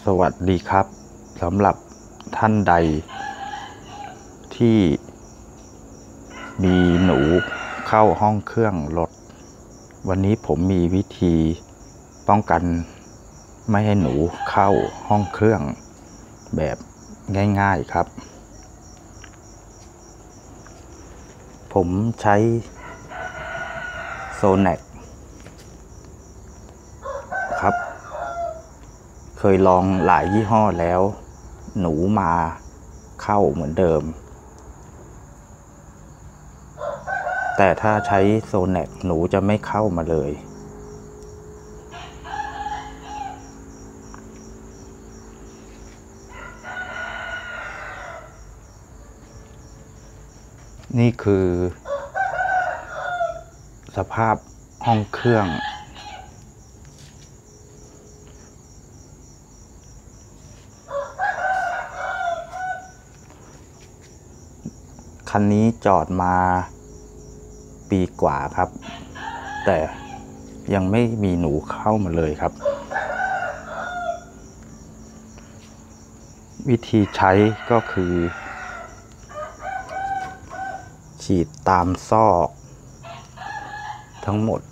วัสดีครับสำหรับท่านใดที่มีหนูเข้าห้องเครื่องรถวันนี้ผมมีวิธีป้องกันไม่ให้หนูเข้าห้องเครื่องแบบง่ายๆครับผมใช้โซแนกครับเคยลองหลายยี่ห้อแล้วหนูมาเข้าเหมือนเดิมแต่ถ้าใช้โซแนกหนูจะไม่เข้ามาเลยนี่คือสภาพห้องเครื่องคันนี้จอดมาปีกว่าครับแต่ยังไม่มีหนูเข้ามาเลยครับวิธีใช้ก็คือฉีดตามซอกทั้งหมด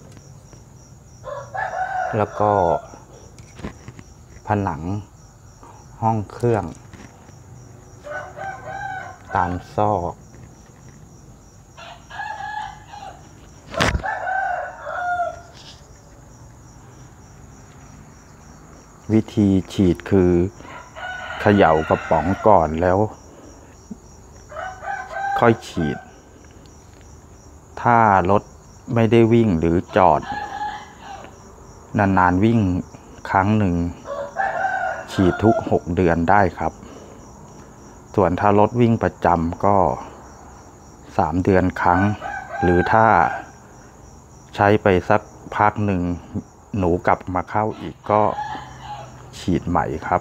แล้วก็ผนังห้องเครื่องตามซอกวิธีฉีดคือเขย่ากระป๋องก่อนแล้วค่อยฉีดถ้ารถไม่ได้วิ่งหรือจอดนานๆวิ่งครั้งหนึ่งฉีดทุก6 เดือนได้ครับส่วนถ้ารถวิ่งประจำก็3 เดือนครั้งหรือถ้าใช้ไปสักพักหนึ่งหนูกลับมาเข้าอีกก็ฉีดใหม่ครับ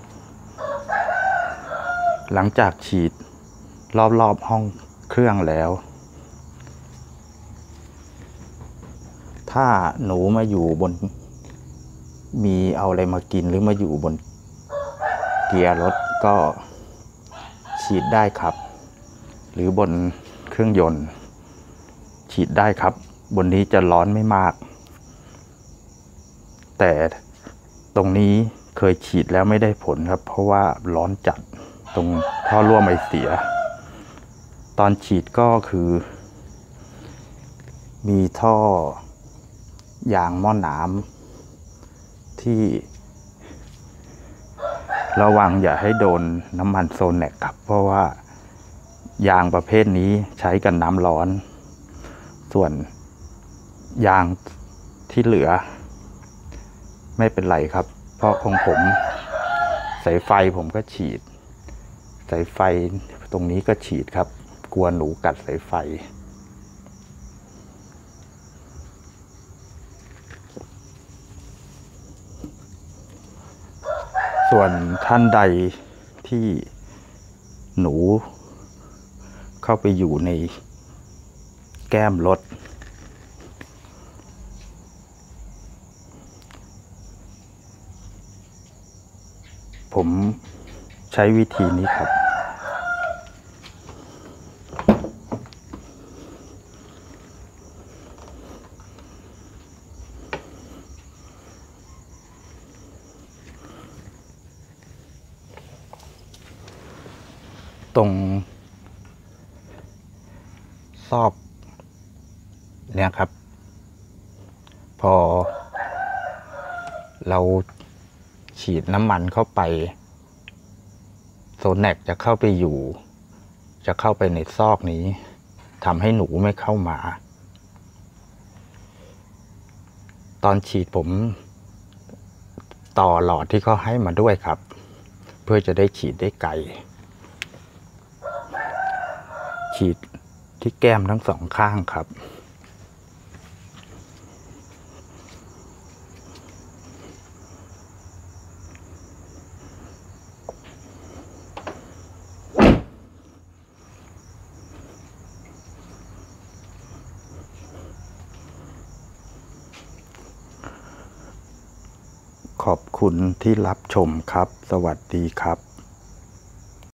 หลังจากฉีดรอบๆห้องเครื่องแล้วถ้าหนูมาอยู่บนมีเอาอะไรมากินหรือมาอยู่บนเกียร์รถก็ฉีดได้ครับหรือบนเครื่องยนต์ฉีดได้ครับบนนี้จะร้อนไม่มากแต่ตรงนี้เคยฉีดแล้วไม่ได้ผลครับเพราะว่าร้อนจัดตรงท่อรั่วไอเสียตอนฉีดก็คือมีท่อยางหม้อน้ำที่ระวังอย่าให้โดนน้ำมันโซแนกครับเพราะว่ายางประเภทนี้ใช้กันน้ำร้อนส่วนยางที่เหลือไม่เป็นไรครับเพราะของผมสายไฟผมก็ฉีดสายไฟตรงนี้ก็ฉีดครับกลัวหนูกัดสายไฟส่วนท่านใดที่หนูเข้าไปอยู่ในแก้มรถผมใช้วิธีนี้ครับตรงซอกเนี่ยครับพอเราฉีดน้ำมันเข้าไปโซแนกจะเข้าไปในซอกนี้ทำให้หนูไม่เข้ามาตอนฉีดผมต่อหลอดที่เขาให้มาด้วยครับเพื่อจะได้ฉีดได้ไกลฉีดที่แก้มทั้ง2 ข้างครับขขอบคุณที่รับชมครับ สวัสดีครับ